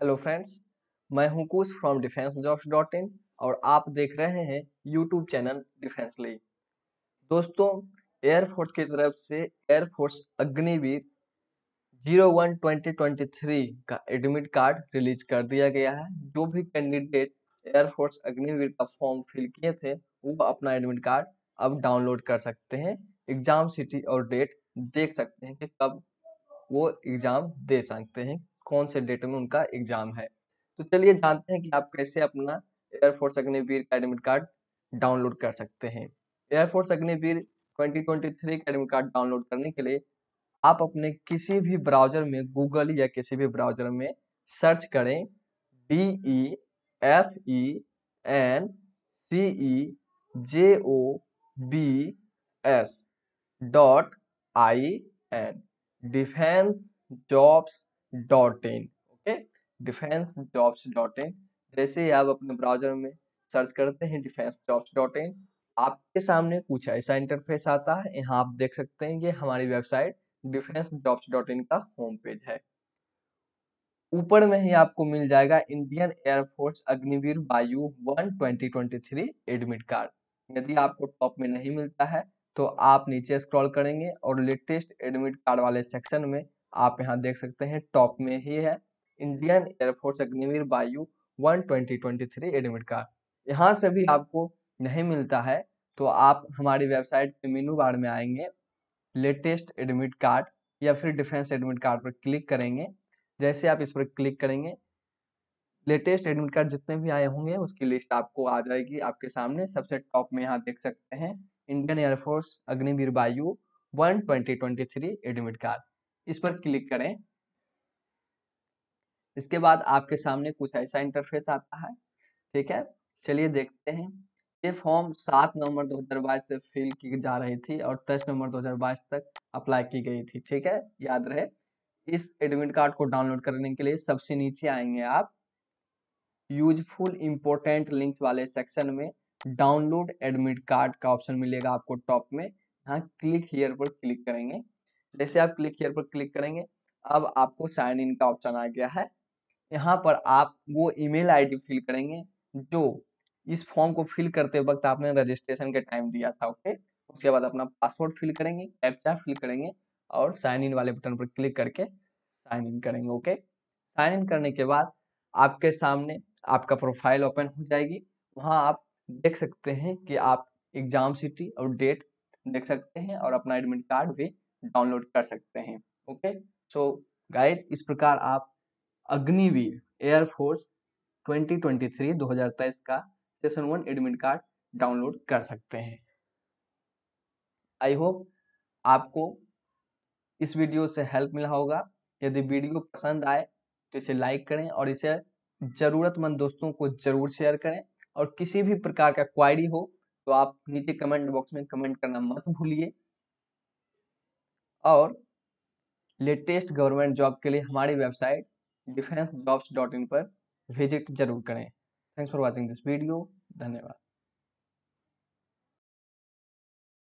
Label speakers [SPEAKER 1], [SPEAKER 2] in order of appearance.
[SPEAKER 1] Hello friends, मैं हूं Kush from defence jobs dot in और आप देख रहे हैं यूट्यूब चैनल डिफेंस ली। दोस्तों, एयरफोर्स की तरफ से एयरफोर्स अग्निवीर 01 2023 का एडमिट कार्ड रिलीज कर दिया गया है। जो भी कैंडिडेट एयरफोर्स अग्निवीर का फॉर्म फिल किए थे वो अपना एडमिट कार्ड अब डाउनलोड कर सकते हैं। एग्जाम सिटी और डेट देख सकते हैं कि कब वो एग्जाम दे सकते हैं, कौन से डेट में उनका एग्जाम है। तो चलिए जानते हैं कि आप कैसे अपना एयरफोर्स अग्निवीर का एडमिट कार्ड डाउनलोड कर सकते हैं। एयरफोर्स अग्निवीर 2023 का एडमिट कार्ड डाउनलोड करने के लिए आप अपने किसी भी ब्राउजर में गूगल या किसी भी ब्राउजर में सर्च करें DEFENCJOBS.IN defensejobs.in। Okay, defensejobs.in। जैसे ही आप अपने ब्राउजर में सर्च करते हैं defensejobs.in, आपके सामने कुछ ऐसा इंटरफेस आता है। यहाँ आप देख सकते हैं ये हमारी वेबसाइट defensejobs.in का होम पेज है। ऊपर में ही आपको मिल जाएगा इंडियन एयरफोर्स अग्निवीर वायु 1 2023 एडमिट कार्ड। यदि आपको टॉप में नहीं मिलता है तो आप नीचे स्क्रॉल करेंगे और लेटेस्ट एडमिट कार्ड वाले सेक्शन में आप यहाँ देख सकते हैं टॉप में ही है इंडियन एयरफोर्स अग्निवीर वायु 1 2023 एडमिट कार्ड। यहाँ से भी आपको नहीं मिलता है तो आप हमारी वेबसाइट के मेनू बार में आएंगे, लेटेस्ट एडमिट कार्ड या फिर डिफेंस एडमिट कार्ड पर क्लिक करेंगे। जैसे आप इस पर क्लिक करेंगे, लेटेस्ट एडमिट कार्ड जितने भी आए होंगे उसकी लिस्ट आपको आ जाएगी आपके सामने। सबसे टॉप में यहाँ देख सकते हैं इंडियन एयरफोर्स अग्निवीर वायु 1 2023 एडमिट कार्ड। इस पर क्लिक करें। इसके बाद आपके सामने कुछ ऐसा इंटरफेस आता है। ठीक है, चलिए देखते हैं। ये फॉर्म 7 नवंबर 2022 से फिल की जा रही थी और 10 नवंबर 2022 तक अप्लाई की गई थी। ठीक है, याद रहे। इस एडमिट कार्ड को डाउनलोड करने के लिए सबसे नीचे आएंगे आप, यूजफुल इंपोर्टेंट लिंक्स वाले सेक्शन में डाउनलोड एडमिट कार्ड का ऑप्शन मिलेगा आपको टॉप में। यहाँ क्लिक हियर पर क्लिक करेंगे। जैसे आप क्लिक हियर पर क्लिक करेंगे, अब आपको साइन इन का ऑप्शन आ गया है। यहाँ पर आप वो ईमेल आईडी फिल करेंगे जो इस फॉर्म को फिल करते वक्त आपने रजिस्ट्रेशन के टाइम दिया था। ओके, उसके बाद अपना पासवर्ड फिल करेंगे, कैप्चा फिल करेंगे और साइन इन वाले बटन पर क्लिक करके साइन इन करेंगे। ओके, साइन इन करने के बाद आपके सामने आपका प्रोफाइल ओपन हो जाएगी। वहाँ आप देख सकते हैं कि आप एग्जाम सिटी और डेट देख सकते हैं और अपना एडमिट कार्ड भी डाउनलोड कर सकते हैं। ओके, सो गाइज, इस प्रकार आप अग्निवीर एयरफोर्स 2023 का सेशन 1 एडमिट कार्ड डाउनलोड कर सकते हैं। आई होप आपको इस वीडियो से हेल्प मिला होगा। यदि वीडियो पसंद आए तो इसे लाइक करें और इसे जरूरतमंद दोस्तों को जरूर शेयर करें। और किसी भी प्रकार का क्वारी हो तो आप नीचे कमेंट बॉक्स में कमेंट करना मत भूलिए। और लेटेस्ट गवर्नमेंट जॉब के लिए हमारी वेबसाइट defensejobs.in पर विजिट जरूर करें। Thanks for watching this video. धन्यवाद।